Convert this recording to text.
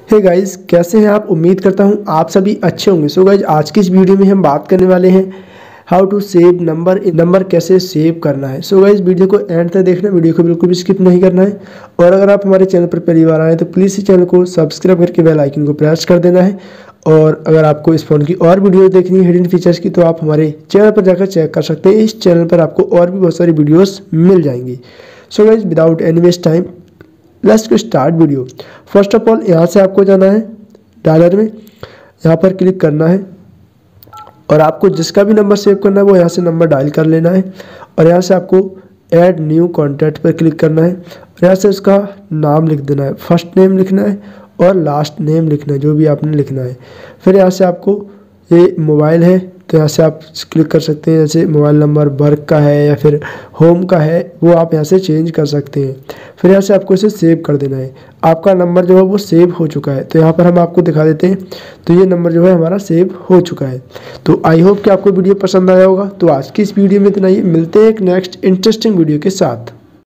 Hey guys, कैसे हैं आप। उम्मीद करता हूं आप सभी अच्छे होंगे। सो गाइस, आज की इस वीडियो में हम बात करने वाले हैं हाउ टू सेव नंबर कैसे सेव करना है। सो गाइस, वीडियो को एंड तक देखना, वीडियो को बिल्कुल भी स्किप नहीं करना है। और अगर आप हमारे चैनल पर पहली बार आए तो प्लीज़ इस चैनल को सब्सक्राइब करके बेल आइकन को प्रेस कर देना है। और अगर आपको इस फ़ोन की और वीडियो देखनी है हिडन फीचर्स की, तो आप हमारे चैनल पर जाकर चेक कर सकते हैं। इस चैनल पर आपको और भी बहुत सारी वीडियोस मिल जाएंगी। So guys, without any waste time let's start video. First of all, यहाँ से आपको जाना है डायलर में, यहाँ पर क्लिक करना है और आपको जिसका भी नंबर सेव करना है वो यहाँ से नंबर डायल कर लेना है। और यहाँ से आपको ऐड न्यू कॉन्टैक्ट पर क्लिक करना है और यहाँ से उसका नाम लिख देना है। फर्स्ट नेम लिखना है और लास्ट नेम लिखना है, जो भी आपने लिखना है। फिर यहाँ से आपको ये मोबाइल है तो यहाँ से आप क्लिक कर सकते हैं। जैसे मोबाइल नंबर वर्क का है या फिर होम का है, वो आप यहाँ से चेंज कर सकते हैं। फिर यहाँ से आपको इसे सेव कर देना है। आपका नंबर जो है वो सेव हो चुका है, तो यहाँ पर हम आपको दिखा देते हैं। तो ये नंबर जो है हमारा सेव हो चुका है। तो आई होप कि आपको वीडियो पसंद आया होगा। तो आज की इस वीडियो में इतना ही, मिलते हैं एक नेक्स्ट इंटरेस्टिंग वीडियो के साथ।